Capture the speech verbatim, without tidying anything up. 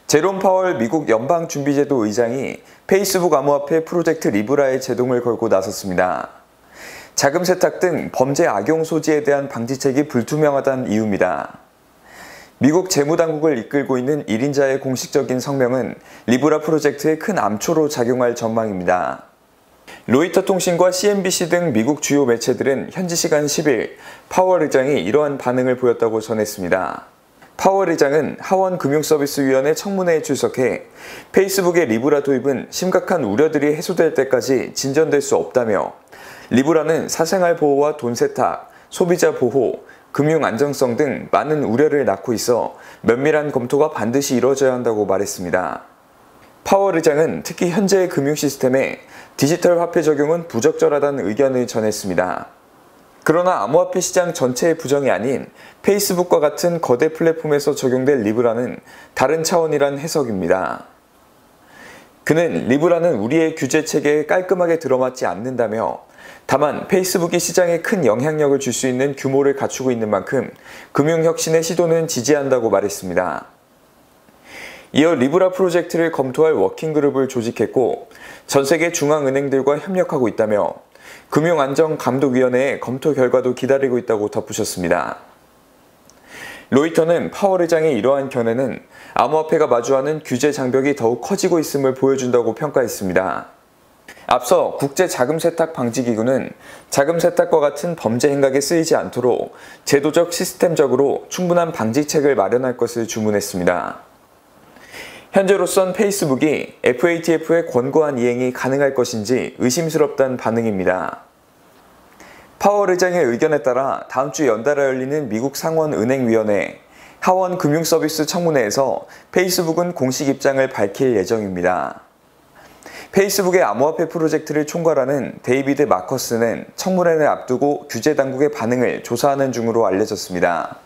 제롬 파월 미국 연방준비제도 의장이 페이스북 암호화폐 프로젝트 리브라에 제동을 걸고 나섰습니다. 자금 세탁 등 범죄 악용 소지에 대한 방지책이 불투명하다는 이유입니다. 미국 재무당국을 이끌고 있는 일 인자의 공식적인 성명은 리브라 프로젝트의 큰 암초로 작용할 전망입니다. 로이터 통신과 씨엔비씨 등 미국 주요 매체들은 현지 시간 십 일 파월 의장이 이러한 반응을 보였다고 전했습니다. 파월 의장은 하원금융서비스위원회 청문회에 출석해 페이스북의 리브라 도입은 심각한 우려들이 해소될 때까지 진전될 수 없다며 리브라는 사생활 보호와 돈 세탁, 소비자 보호, 금융 안정성 등 많은 우려를 낳고 있어 면밀한 검토가 반드시 이루어져야 한다고 말했습니다. 파월 의장은 특히 현재의 금융 시스템에 디지털 화폐 적용은 부적절하다는 의견을 전했습니다. 그러나 암호화폐 시장 전체의 부정이 아닌 페이스북과 같은 거대 플랫폼에서 적용될 리브라는 다른 차원이란 해석입니다. 그는 리브라는 우리의 규제 체계에 깔끔하게 들어맞지 않는다며 다만 페이스북이 시장에 큰 영향력을 줄 수 있는 규모를 갖추고 있는 만큼 금융혁신의 시도는 지지한다고 말했습니다. 이어 리브라 프로젝트를 검토할 워킹그룹을 조직했고 전 세계 중앙은행들과 협력하고 있다며 금융안정감독위원회의 검토 결과도 기다리고 있다고 덧붙였습니다. 로이터는 파월 의장의 이러한 견해는 암호화폐가 마주하는 규제 장벽이 더욱 커지고 있음을 보여준다고 평가했습니다. 앞서 국제자금세탁방지기구는 자금세탁과 같은 범죄 행각에 쓰이지 않도록 제도적 시스템적으로 충분한 방지책을 마련할 것을 주문했습니다. 현재로선 페이스북이 에프에이티에프의 권고한 이행이 가능할 것인지 의심스럽다는 반응입니다. 파월 의장의 의견에 따라 다음 주 연달아 열리는 미국 상원은행위원회 하원금융서비스 청문회에서 페이스북은 공식 입장을 밝힐 예정입니다. 페이스북의 암호화폐 프로젝트를 총괄하는 데이비드 마커스는 청문회를 앞두고 규제 당국의 반응을 조사하는 중으로 알려졌습니다.